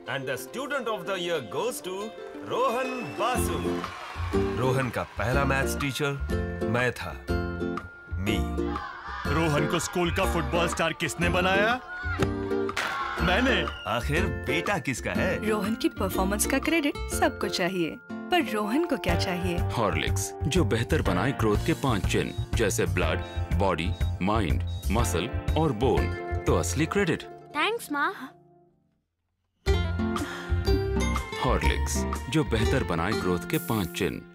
And the student of the year goes to Rohan Basu. Rohan का पहला maths teacher मैं था, मी। रोहन को स्कूल का फुटबॉल स्टार किसने बनाया? मैंने। आखिर बेटा किसका है? रोहन की परफॉर्मेंस का क्रेडिट सबको चाहिए, पर रोहन को क्या चाहिए? हॉर्लिक्स, जो बेहतर बनाए ग्रोथ के 5 चिन्ह, जैसे ब्लड, बॉडी, माइंड, मसल और बोन। तो असली क्रेडिट। थैंक्स माँ। हॉर्लिक्स, जो बेहतर बनाए ग्रोथ के 5 चिन्ह।